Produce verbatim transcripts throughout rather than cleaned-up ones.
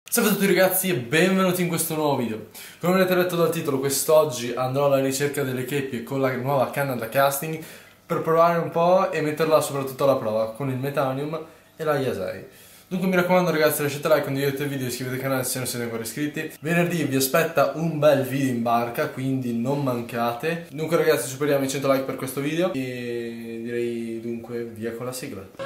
Salve a tutti ragazzi e benvenuti in questo nuovo video. Come avrete letto dal titolo, quest'oggi andrò alla ricerca delle cheppie con la nuova canna da casting per provare un po' e metterla soprattutto alla prova con il Metanium e la I A sei. Dunque mi raccomando ragazzi, lasciate like, condividete il video, iscrivetevi al canale se non siete ancora iscritti. Venerdì vi aspetta un bel video in barca, quindi non mancate. Dunque ragazzi, superiamo i cento like per questo video e direi dunque via con la sigla.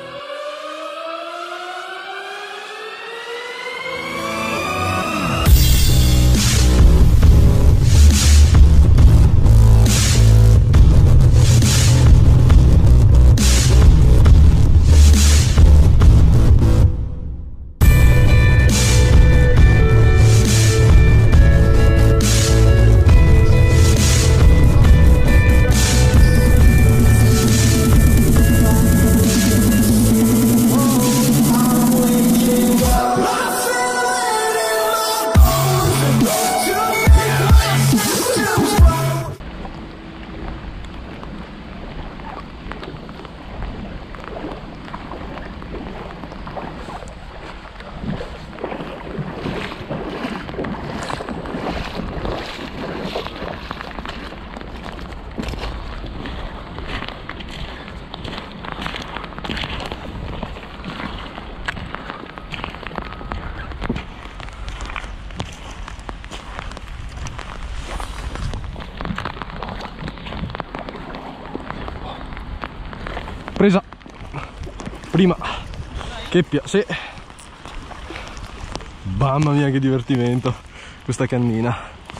Presa prima cheppia, sì. Mamma mia che divertimento questa cannina.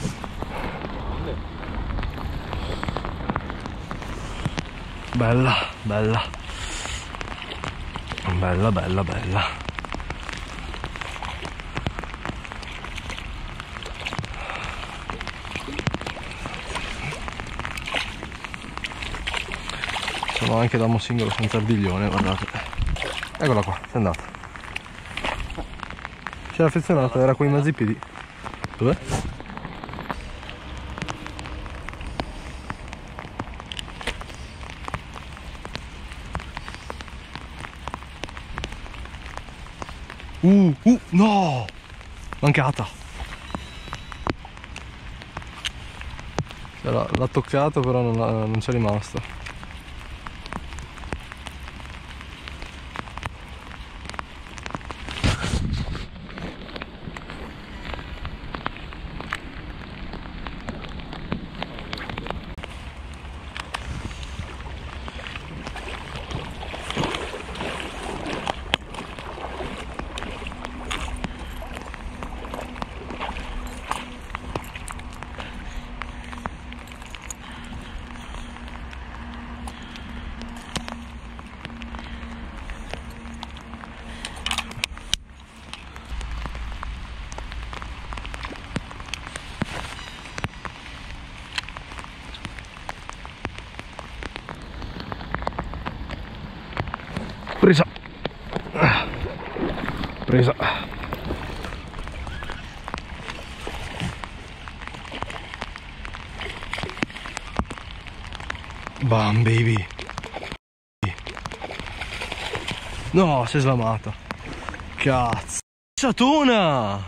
Bella, bella, bella, bella, bella. Sono anche da singolo senza ardiglione, guardate. Eccola qua, è andata. C'era affezionata, era con i mezzi piedi. Dov'è? Uh, uh, no! Mancata! L'ha toccato però non, non c'è rimasto. Presa, presa. Bam baby. No, si è slamata. Cazzo. Satona.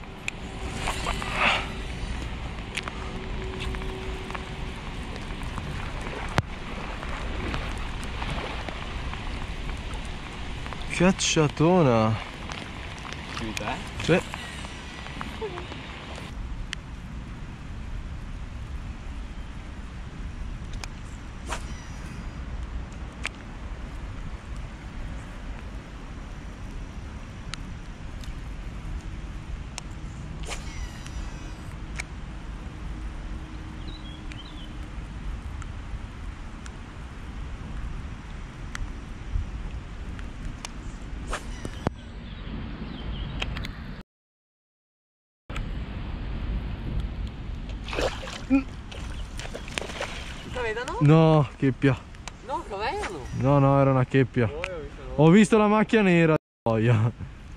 Cacciatona. Di te? Sì. La vedono? No, cheppia. No, lo vedono? No, no, era una cheppia. Oh, io ho visto, no. Ho visto la macchia nera. Boia.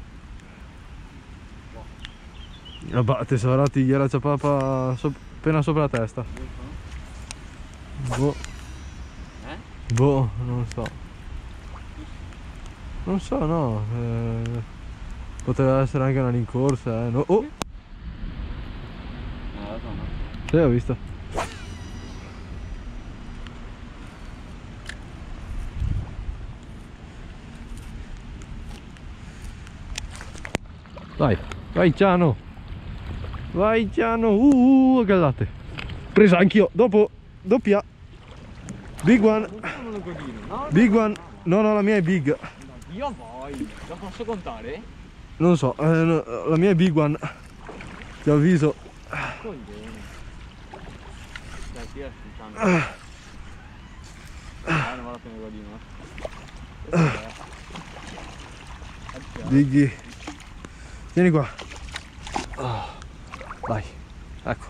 Vabbè, tesoro, ti gliela ciapapa so appena sopra la testa. Boh. Eh? Boh, non so. Non so, no. Eh... Poteva essere anche una rincorsa, eh. No. Oh! Eh, lo so, no. Sì, ho visto. Vai, vai Ciano. Vai Ciano. Uh, uh, gallate. Presa anch'io. Dopo, doppia. Big one. No, Big one. No, no, la mia è big. io poi, lo posso contare? Non so, eh, no, la mia è big one. Ti avviso. Coglione. Dai, tira sul Ah, non vado a prendere godino. Biggie. Vieni qua. Oh, vai. Ecco.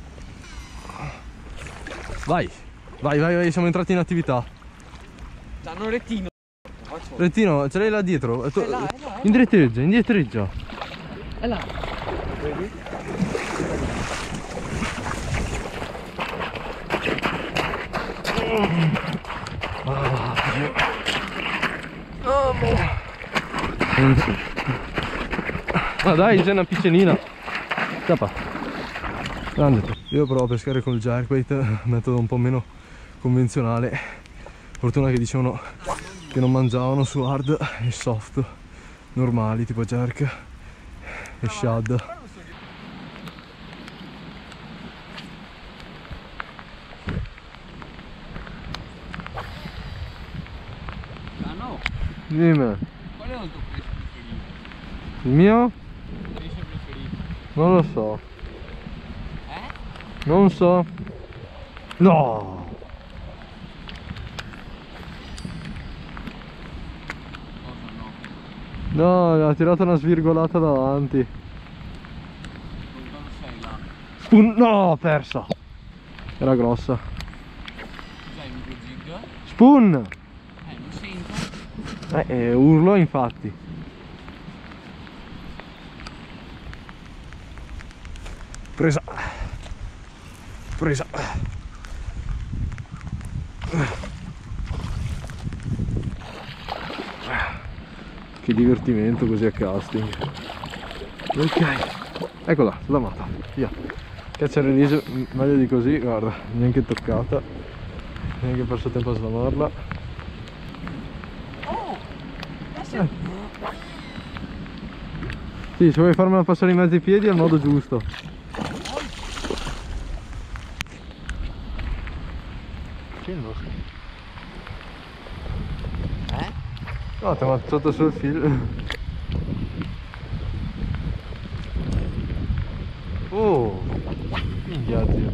Vai. Vai, vai, vai, siamo entrati in attività. Danno un rettino. Rettino, ce l'hai là dietro. Tu, È là, è là, è là. indietreggia, indietreggia. È là. Vedi? Ma dai, c'è una piccenina. Tappa. Grande. Io provo a pescare col jerkbait, metodo un po' meno convenzionale. Fortuna che dicevano che non mangiavano su hard e soft normali, tipo jerk e shad. Ah no, Dimmi, qual è il tuo pesce preferito? il mio? Pesce preferito? Non lo so. Eh? Non so. No! Cosa no? No, ha tirato una svirgolata davanti. Con cosa sei là? Spoon. No, persa. Era grossa. Cos'hai il micro jig? Spoon! Eh, non sento. Eh, eh, urlò infatti. Presa. Presa. Che divertimento così a casting. Ok. Eccola, slamata. Via. Catch and release, meglio di così, guarda, neanche toccata. Neanche perso tempo a slamarla. Oh! Eh. Sì, se vuoi farmela passare in mezzo ai piedi è il modo giusto. Eh? No, ti ho ammazzato sul filo. Oh! Minchia, zio.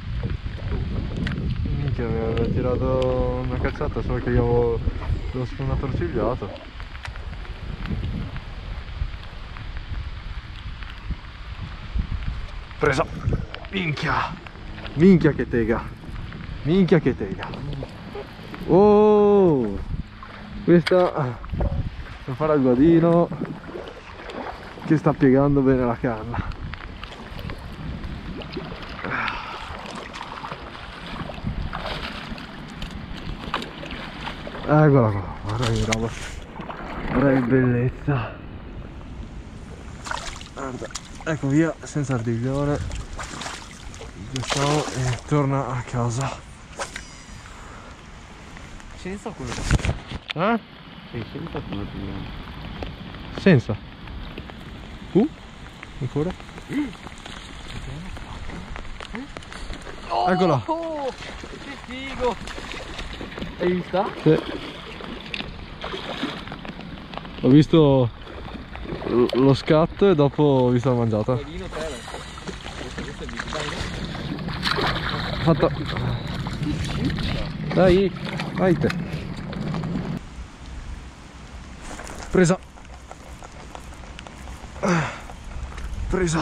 Minchia, mi aveva tirato una cazzata, solo che io avevo lo spuno torcigliato. Presa! Minchia! Minchia che tega! Minchia che tega! Oh! Questa per fare il guadino che sta piegando bene la canna. Eccola qua, guarda che roba, guarda che bellezza. Guarda, ecco via, senza ardiglione. Facciamo e torna a casa. Senza quello Eh? Sì, senza quello pigliamo. Senza? Uh? Ancora? Oh, Eccola. Oh, che figo! Hai vista? Sì. Ho visto l- lo scatto e dopo ho visto la mangiata. Guadino te questo, questo è il Fatta. Dai, vai te. Presa. Presa.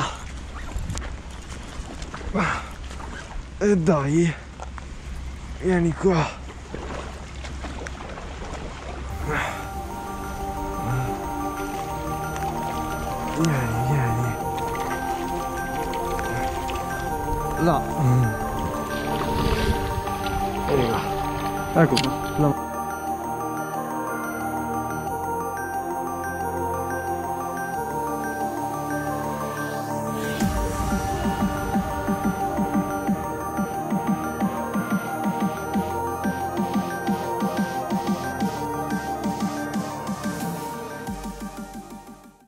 E dai. Vieni qua. Vieni, vieni. Là. Vieni qua. Ecco qua. Là.